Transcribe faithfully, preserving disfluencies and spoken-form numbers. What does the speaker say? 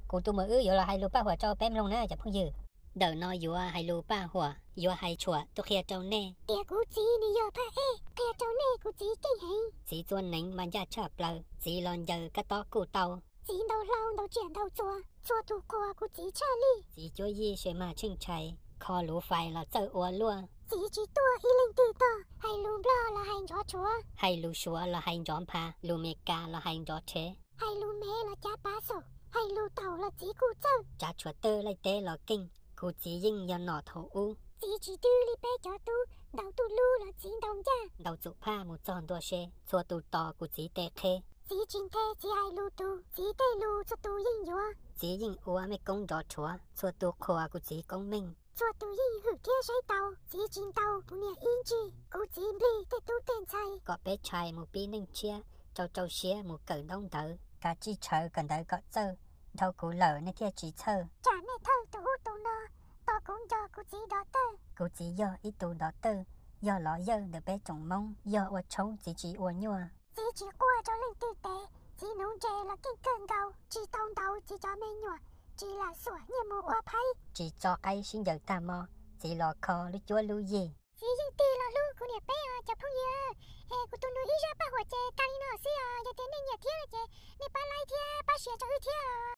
cụ tu mơ ư giờ là hai lô ba hỏa cho bém long nè chả phong dư đỡ nói vừa hai lô ba hỏa vừa hai chùa tôi kia cháu nè tia cụ chỉ đi giờ pa ê kia cháu nè cụ chỉ kinh hình chỉ tuần nính mà ra chập lờ chỉ lon giờ cái to cụ tàu chỉ đầu lâu đầu chuyển đầu chùa chùa tu qua cụ chỉ cha li chỉ chúa yi sẽ mà chinh chạy kho lũ phải là chơi ua luôn chỉ chỉ tua y linh từ to hay lùm lo là hành gió chúa hay lũ chúa là hành gió pa lũ mẹ ca là hành gió chế hay lùm mẹ là cha bá sổ hay lù tàu là chỉ cụ châu cha chúa tơ lại tế là kinh cụ chỉ dinh do nọ thổ u chỉ chỉ tư li bé cho tu đầu tu lu là chỉ đồng cha đầu tụ pa một tròn đua xe chùa tụ to cụ chỉ tê khê chỉ chính thế chỉ hay lù tu chỉ tê lù cho tu yin gió chỉ dinh ua mấy công gió chúa chùa tụ khoa cụ chỉ công minh chùa tu yin hử kia sấy tàu chỉ chính tàu bù nia yên chi cụ chỉ li tê tu tên chay có bé trai một bí ninh chia châu châu xía một cỡ đông đỡ cả chi chờ cần đợi có chơ đâu cụ lỡ nên kia chỉ chờ cha mẹ thơ tu tu nó to cũng cho cụ chỉ đó tơ cụ chỉ do ít tù đó tư do lõ dơ được bé trồng mông do ua trống chỉ chỉ ua nhua chỉ chỉ qua cho linh tư tế chỉ nung chè là kinh cơn đầu chỉ tông đầu chỉ cho mẹ nhua chỉ là sủa như mù ua phay chỉ cho ai xin giờ ta mò chỉ lò kho lúc chúa lưu gì chỉ riêng tì là lu của nè bé à chập không nhớ hè của tôi nuôi ra ba hoa chè cali nó xí à giờ thế nên nhà thiết là chè nè ba lai thiết ba xẻ cho ư thiết à